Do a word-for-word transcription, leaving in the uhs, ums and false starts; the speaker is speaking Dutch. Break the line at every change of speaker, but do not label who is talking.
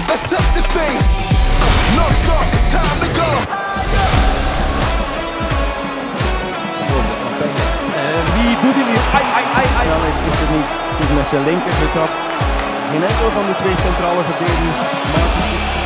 let's take this thing. Non-stop, it's time to go.
En wie doet hij nu? Ai, ai, ai, ai.
Snelheid is er niet. Het is met zijn linker gekapt. Geen enkel van de twee centrale verdedigers maakt het goed.